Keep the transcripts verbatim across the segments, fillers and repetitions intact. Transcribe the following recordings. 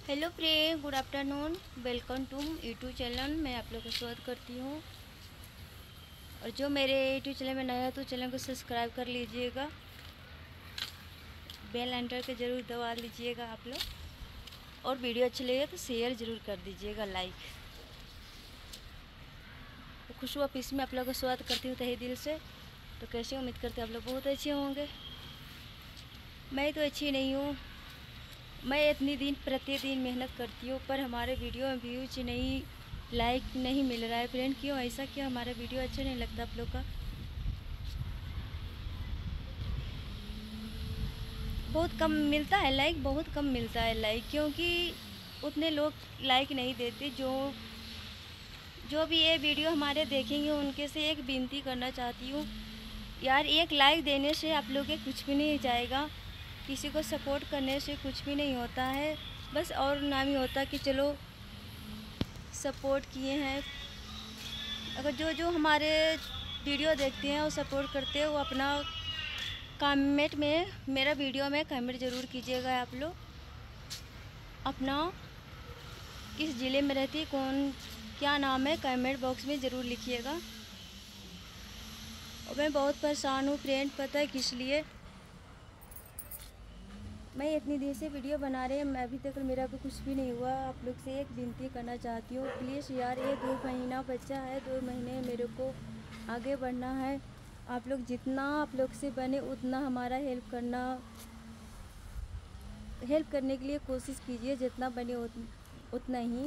Hello friend, good afternoon. Welcome to YouTube channel में आप लोग का स्वागत करती हूँ। और जो मेरे यूट्यूब चैनल में नया है तो चैनल को सब्सक्राइब कर लीजिएगा, बेल एंटर के ज़रूर दबा लीजिएगा आप लोग। और वीडियो अच्छी लगे तो शेयर ज़रूर कर दीजिएगा, लाइक। तो खुशबू ऑफिस में आप लोग का स्वागत करती हूँ तहे दिल से। तो कैसे उम्मीद करते हैं आप लोग बहुत अच्छे होंगे। मैं तो अच्छी नहीं हूँ। मैं इतनी दिन प्रतिदिन मेहनत करती हूँ पर हमारे वीडियो में व्यूज नहीं, लाइक नहीं मिल रहा है। फ्रेंड क्यों ऐसा, क्यों हमारा वीडियो अच्छा नहीं लगता आप लोग का? बहुत कम मिलता है लाइक, बहुत कम मिलता है लाइक, क्योंकि उतने लोग लाइक नहीं देते। जो जो भी ये वीडियो हमारे देखेंगे उनके से एक विनती करना चाहती हूँ यार, एक लाइक देने से आप लोग के कुछ भी नहीं जाएगा। किसी को सपोर्ट करने से कुछ भी नहीं होता है। बस और नाम ही होता कि चलो सपोर्ट किए हैं। अगर जो जो हमारे वीडियो देखते हैं वो सपोर्ट करते हैं, वो अपना कमेंट में, मेरा वीडियो में कमेंट ज़रूर कीजिएगा। आप लोग अपना किस ज़िले में रहती है, कौन क्या नाम है, कमेंट बॉक्स में ज़रूर लिखिएगा। और मैं बहुत परेशान हूँ फ्रेंड, पता है किस लिए? मैं इतनी देर से वीडियो बना रहे हैं, मैं अभी तक मेरा भी कुछ भी नहीं हुआ। आप लोग से एक विनती करना चाहती हूँ, प्लीज़ यार, ये दो महीना बच्चा है, दो महीने मेरे को आगे बढ़ना है। आप लोग जितना आप लोग से बने उतना हमारा हेल्प करना, हेल्प करने के लिए कोशिश कीजिए, जितना बने उतना ही।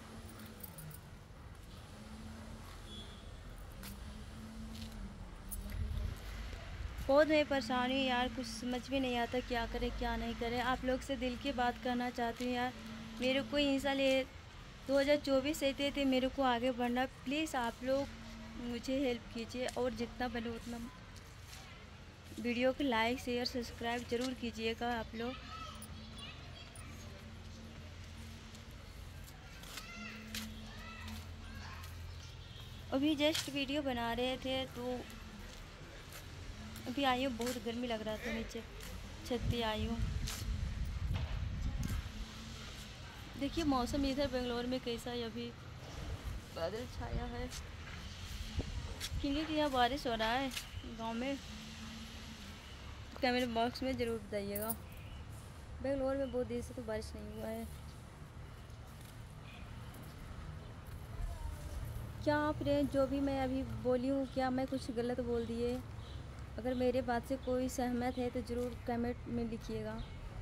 बहुत मैं परेशान हूँ यार, कुछ समझ में नहीं आता क्या करें क्या नहीं करें। आप लोग से दिल की बात करना चाहती हूँ यार, मेरे को इन साल दो हज़ार चौबीस से थे मेरे को आगे बढ़ना। प्लीज़ आप लोग मुझे हेल्प कीजिए और जितना बने उतना वीडियो को लाइक शेयर सब्सक्राइब ज़रूर कीजिएगा आप लोग। अभी जस्ट वीडियो बना रहे थे तो अभी आई हूँ, बहुत गर्मी लग रहा था, नीचे छत पे आई हूँ। देखिए मौसम इधर बेंगलोर में कैसा है, अभी बादल छाया है, क्योंकि यहाँ बारिश हो रहा है गांव में। तो कैमरे बॉक्स में ज़रूर बताइएगा। बेंगलोर में बहुत देर से तो बारिश नहीं हुआ है। क्या आप फ्रेंड जो भी मैं अभी बोली हूँ, क्या मैं कुछ गलत बोल दिए? अगर मेरे बात से कोई सहमत है तो ज़रूर कमेंट में लिखिएगा।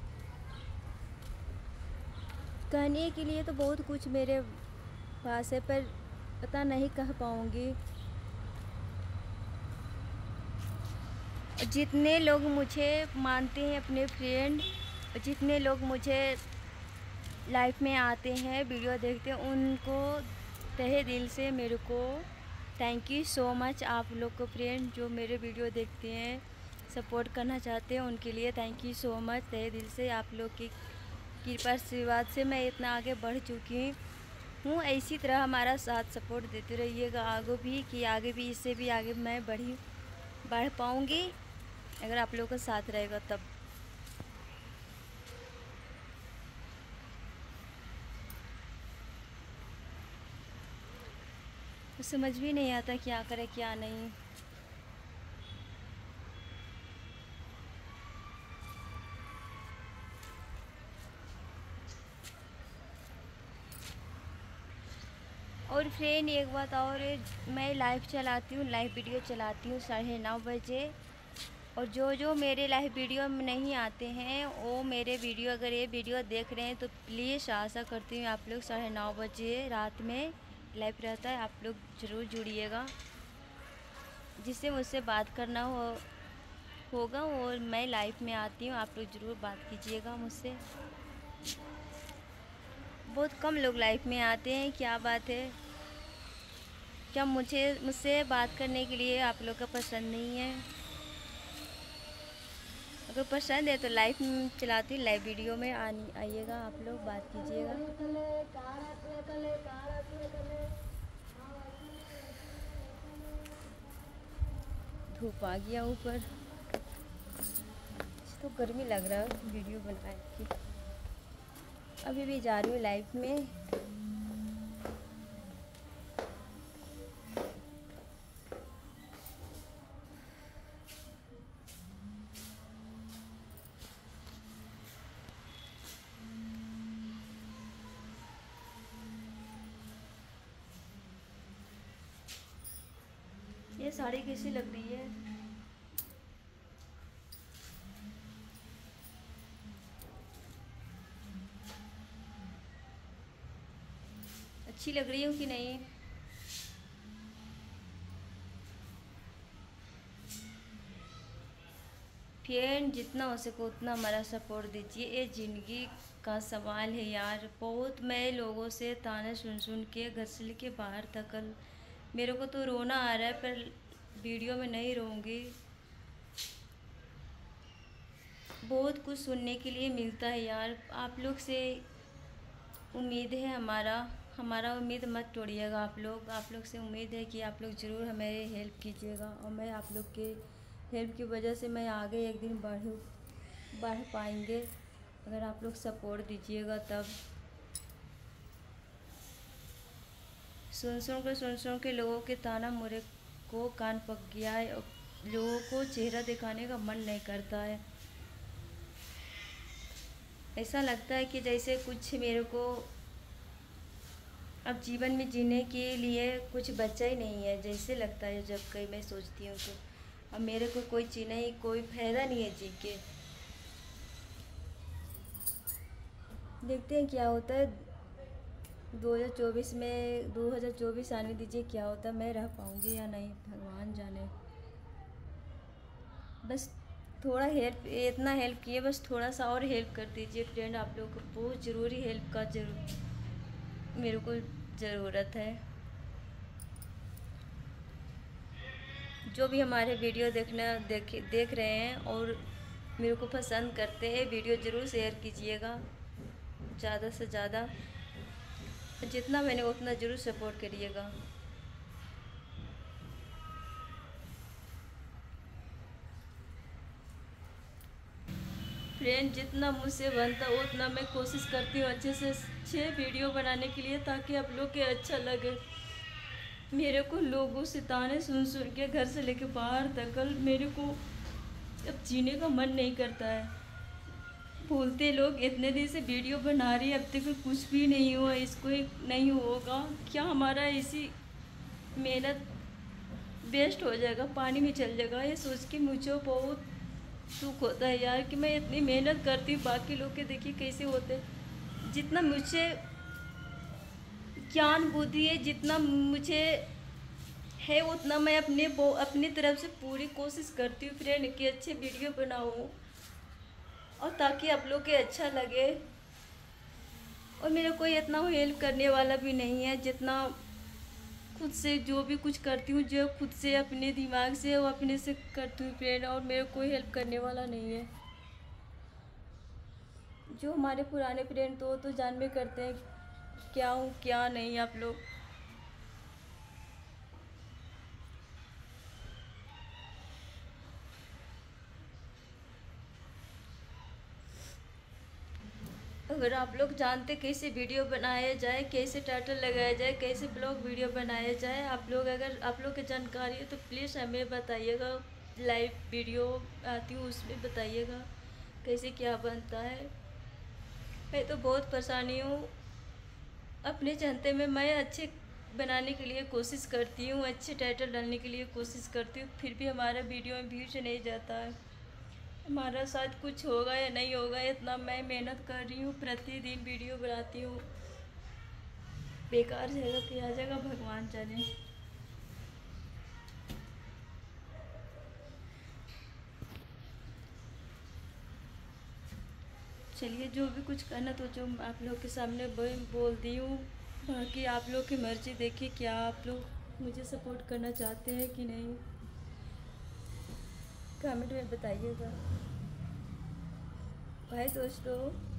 कहने के लिए तो बहुत कुछ मेरे पास है पर पता नहीं कह पाऊँगी। जितने लोग मुझे मानते हैं अपने फ्रेंड, जितने लोग मुझे लाइफ में आते हैं, वीडियो देखते हैं, उनको तहे दिल से मेरे को थैंक यू सो मच। आप लोग को फ्रेंड जो मेरे वीडियो देखते हैं, सपोर्ट करना चाहते हैं, उनके लिए थैंक यू सो मच तहे दिल से। आप लोग की कृपा आशीर्वाद से मैं इतना आगे बढ़ चुकी हूँ। इसी तरह हमारा साथ सपोर्ट देते रहिएगा आगे भी, कि आगे भी इससे भी आगे मैं बढ़ी बढ़ पाऊँगी अगर आप लोगों का साथ रहेगा तब। तो समझ भी नहीं आता क्या करें क्या नहीं। और फ्रेंड एक बात और है, मैं लाइव चलाती हूँ, लाइव वीडियो चलाती हूँ साढ़े नौ बजे। और जो जो मेरे लाइव वीडियो में नहीं आते हैं वो मेरे वीडियो, अगर ये वीडियो देख रहे हैं तो प्लीज़ आशा करती हूँ आप लोग साढ़े नौ बजे रात में लाइव रहता है, आप लोग ज़रूर जुड़िएगा। जिससे मुझसे बात करना हो होगा और मैं लाइव में आती हूँ, आप लोग ज़रूर बात कीजिएगा मुझसे। बहुत कम लोग लाइव में आते हैं, क्या बात है? क्या मुझे मुझसे बात करने के लिए आप लोग का पसंद नहीं है? अगर पसंद है तो लाइव चलाती हूँ, लाइव वीडियो में आनी आइएगा, आप लोग बात कीजिएगा। धूप आ गया ऊपर, तो गर्मी लग रहा है वीडियो बनाए की। अभी भी जा रही हूँ लाइफ में। ये साड़ी कैसी लग रही है? अच्छी लग रही हूँ कि नहीं? फ्रेंड, जितना हो सके उतना हमारा सपोर्ट दीजिए। ये ज़िंदगी का सवाल है यार। बहुत मैं लोगों से ताने सुन सुन के घर से लेके बाहर तक मेरे को तो रोना आ रहा है, पर वीडियो में नहीं रोऊंगी। बहुत कुछ सुनने के लिए मिलता है यार। आप लोग से उम्मीद है हमारा हमारा उम्मीद मत तोड़िएगा आप लोग। आप लोग से उम्मीद है कि आप लोग ज़रूर हमें हेल्प कीजिएगा, और मैं आप लोग के हेल्प की वजह से मैं आगे एक दिन बढ़ बढ़ पाएंगे, अगर आप लोग सपोर्ट दीजिएगा तब। सुन सुन के सुन सुन के लोगों के ताना मुझे को कान पक गया है, और लोगों को चेहरा दिखाने का मन नहीं करता है। ऐसा लगता है कि जैसे कुछ मेरे को अब जीवन में जीने के लिए कुछ बचा ही नहीं है, जैसे लगता है जब कहीं मैं सोचती हूँ तो अब मेरे को कोई चीज़ नहीं, कोई फायदा नहीं है जी के। देखते हैं क्या होता है। दो हज़ार चौबीस में दो हज़ार चौबीस आने दीजिए, क्या होता है, मैं रह पाऊँगी या नहीं भगवान जाने। बस थोड़ा हेल्प, इतना हेल्प किए, बस थोड़ा सा और हेल्प कर दीजिए फ्रेंड। आप लोगों को बहुत ज़रूरी हेल्प का जरूर मेरे को ज़रूरत है। जो भी हमारे वीडियो देखना देख देख रहे हैं और मेरे को पसंद करते हैं, वीडियो ज़रूर शेयर कीजिएगा ज़्यादा से ज़्यादा। जितना मैंने उतना ज़रूर सपोर्ट करिएगा। फ्रेंड, जितना मुझसे बनता उतना मैं कोशिश करती हूँ अच्छे से अच्छे वीडियो बनाने के लिए, ताकि आप लोग के अच्छा लगे। मेरे को लोगों से ताने सुन सुन के घर से लेके बाहर तक मेरे को अब जीने का मन नहीं करता है। बोलते लोग इतने दिन से वीडियो बना रही है, अब तक कुछ भी नहीं हुआ, इसको नहीं होगा क्या, हमारा इसी मेहनत वेस्ट हो जाएगा, पानी में चल जाएगा। ये सोच के मुझे बहुत दुख होता है यार कि मैं इतनी मेहनत करती हूँ, बाकी लोग के देखिए कैसे होते। जितना मुझे ज्ञान बुद्धि है, जितना मुझे है, उतना मैं अपने अपनी तरफ से पूरी कोशिश करती हूँ फ्रेंड कि अच्छे वीडियो बनाऊँ, और ताकि आप लोग के अच्छा लगे। और मेरा कोई इतना हेल्प करने वाला भी नहीं है, जितना खुद से जो भी कुछ करती हूँ, जो खुद से अपने दिमाग से वो अपने से करती हूँ फ्रेंड, और मेरा कोई हेल्प करने वाला नहीं है। जो हमारे पुराने फ्रेंड तो तो जान में करते हैं क्या हूँ क्या नहीं। आप लोग अगर आप लोग जानते कैसे वीडियो बनाया जाए, कैसे टाइटल लगाया जाए, कैसे ब्लॉग वीडियो बनाया जाए, आप लोग अगर आप लोग की जानकारी है तो प्लीज़ हमें बताइएगा। लाइव वीडियो आती हूँ उसमें बताइएगा कैसे क्या बनता है। मैं तो बहुत परेशानी हूँ अपने चलते में। मैं अच्छे बनाने के लिए कोशिश करती हूँ, अच्छे टाइटल डालने के लिए कोशिश करती हूँ, फिर भी हमारा वीडियो में व्यूज नहीं जाता है। हमारा साथ कुछ होगा या नहीं होगा, इतना मैं मेहनत कर रही हूँ, प्रतिदिन वीडियो बनाती हूँ, बेकार जाएगा कि आ जाएगा भगवान जाने। चलिए, जो भी कुछ करना तो जो आप लोग के सामने बोल दी हूँ, बाकी आप लोग की मर्ज़ी। देखिए क्या आप लोग मुझे सपोर्ट करना चाहते हैं कि नहीं, कमेंट में बताइएगा। बाय दोस्तों।